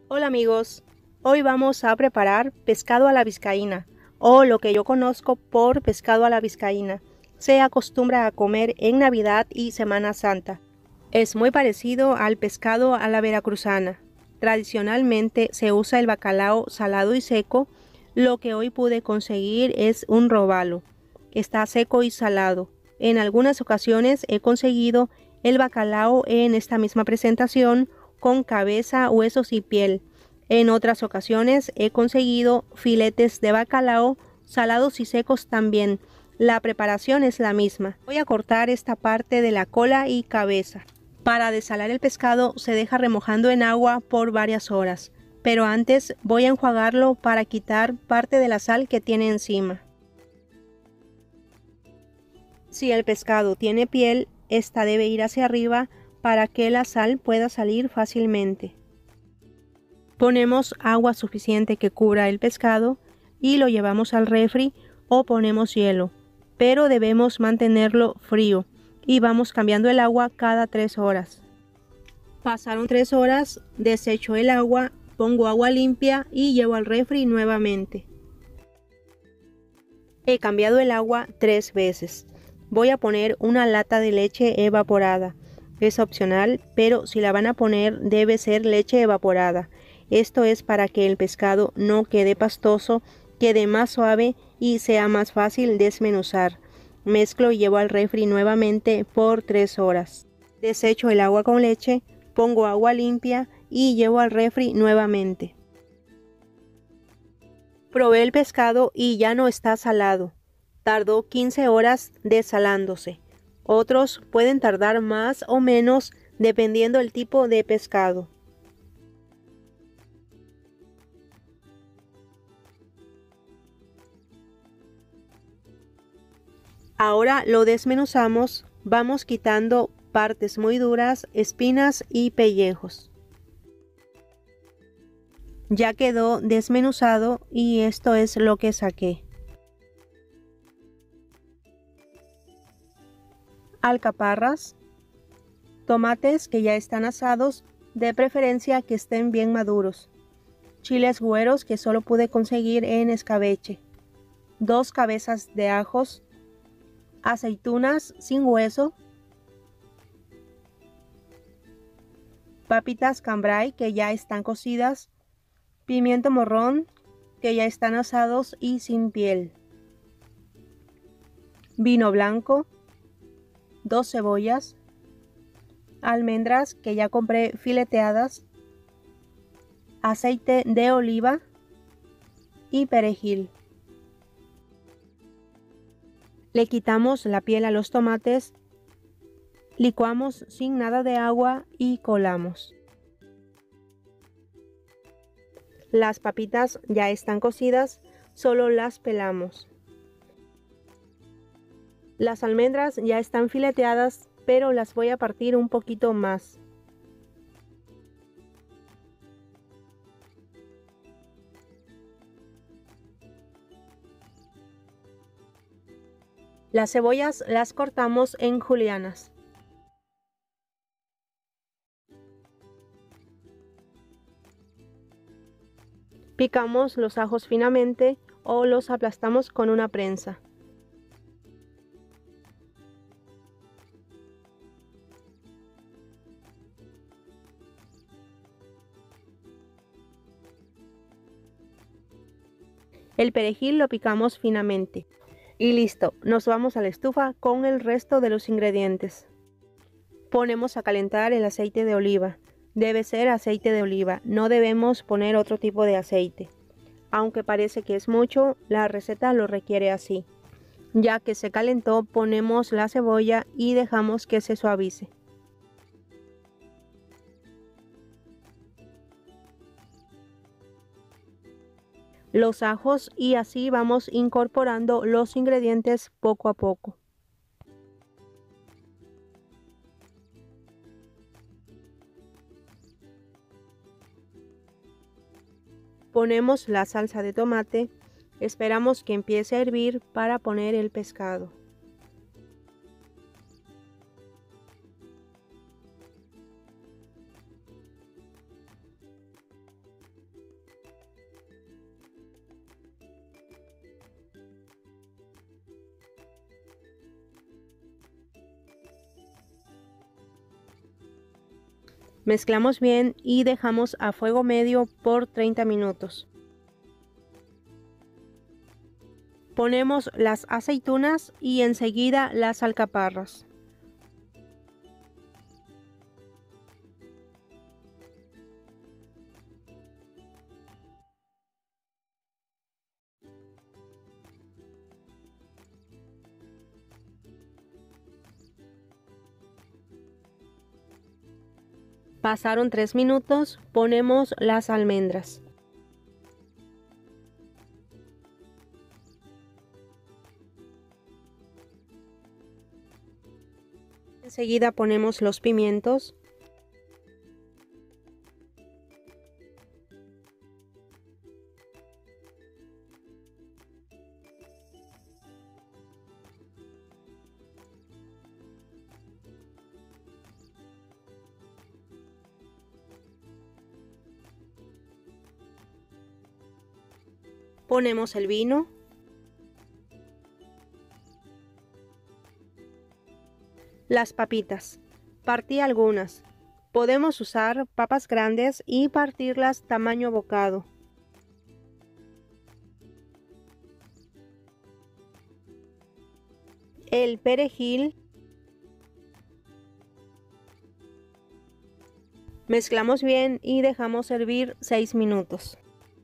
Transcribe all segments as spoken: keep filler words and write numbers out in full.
Hola amigos, hoy vamos a preparar pescado a la vizcaína, o lo que yo conozco por pescado a la vizcaína. Se acostumbra a comer en Navidad y Semana Santa. Es muy parecido al pescado a la veracruzana. Tradicionalmente se usa el bacalao salado y seco. Lo que hoy pude conseguir es un robalo. Está seco y salado. En algunas ocasiones he conseguido el bacalao en esta misma presentación, con cabeza, huesos y piel. En otras ocasiones he conseguido filetes de bacalao salados y secos también. La preparación es la misma. Voy a cortar esta parte de la cola y cabeza. Para desalar el pescado se deja remojando en agua por varias horas, pero antes voy a enjuagarlo para quitar parte de la sal que tiene encima. Si el pescado tiene piel, esta debe ir hacia arriba para que la sal pueda salir fácilmente. Ponemos agua suficiente que cubra el pescado y lo llevamos al refri o ponemos hielo, pero debemos mantenerlo frío y vamos cambiando el agua cada tres horas. Pasaron tres horas, desecho el agua, pongo agua limpia y llevo al refri nuevamente. He cambiado el agua tres veces. Voy a poner una lata de leche evaporada. Es opcional, pero si la van a poner debe ser leche evaporada. Esto es para que el pescado no quede pastoso, quede más suave y sea más fácil desmenuzar. Mezclo y llevo al refri nuevamente por tres horas. Desecho el agua con leche, pongo agua limpia y llevo al refri nuevamente. Probé el pescado y ya no está salado. Tardó quince horas desalándose. Otros pueden tardar más o menos dependiendo del tipo de pescado. Ahora lo desmenuzamos, vamos quitando partes muy duras, espinas y pellejos. Ya quedó desmenuzado y esto es lo que saqué. Alcaparras, tomates que ya están asados, de preferencia que estén bien maduros, chiles güeros que solo pude conseguir en escabeche, dos cabezas de ajos, aceitunas sin hueso, papitas cambray que ya están cocidas, pimiento morrón que ya están asados y sin piel, vino blanco, dos cebollas, almendras que ya compré fileteadas, aceite de oliva y perejil. Le quitamos la piel a los tomates, licuamos sin nada de agua y colamos. Las papitas ya están cocidas, solo las pelamos. Las almendras ya están fileteadas, pero las voy a partir un poquito más. Las cebollas las cortamos en julianas. Picamos los ajos finamente o los aplastamos con una prensa. El perejil lo picamos finamente. Y listo, nos vamos a la estufa con el resto de los ingredientes. Ponemos a calentar el aceite de oliva. Debe ser aceite de oliva, no debemos poner otro tipo de aceite. Aunque parece que es mucho, la receta lo requiere así. Ya que se calentó, ponemos la cebolla y dejamos que se suavice. Los ajos y así vamos incorporando los ingredientes poco a poco. Ponemos la salsa de tomate, esperamos que empiece a hervir para poner el pescado. Mezclamos bien y dejamos a fuego medio por treinta minutos. Ponemos las aceitunas y enseguida las alcaparras. Pasaron tres minutos, ponemos las almendras. Enseguida ponemos los pimientos. Ponemos el vino. Las papitas. Partí algunas. Podemos usar papas grandes y partirlas tamaño bocado. El perejil. Mezclamos bien y dejamos hervir seis minutos.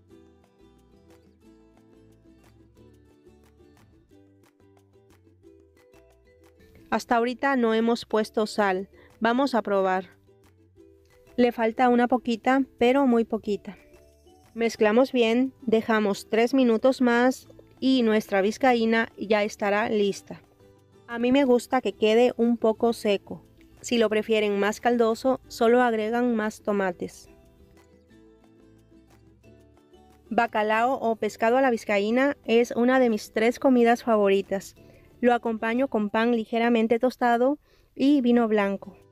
Hasta ahorita no hemos puesto sal. Vamos a probar. Le falta una poquita, pero muy poquita. Mezclamos bien, dejamos tres minutos más y nuestra vizcaína ya estará lista. A mí me gusta que quede un poco seco. Si lo prefieren más caldoso, solo agregan más tomates. Bacalao o pescado a la vizcaína es una de mis tres comidas favoritas. Lo acompaño con pan ligeramente tostado y vino blanco.